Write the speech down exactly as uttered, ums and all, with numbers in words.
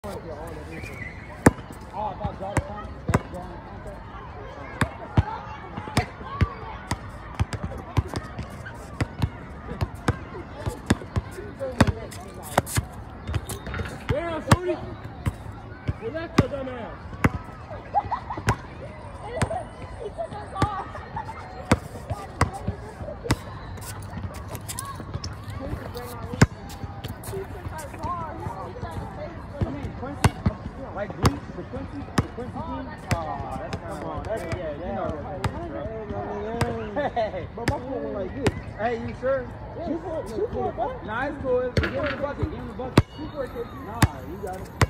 Damn, Shorty! Relax your dumb ass. He took us off. Like Greece, the Quincy, the Quincy team. Oh, that's come on. That's yeah, yeah. You know, hey, But my phone was like this. hey, you sure? Shoot for it, shoot for it, bro. Nah, it's cool. Give him the bucket. Give him the bucket. Shoot for it, kid. Nah, you got it.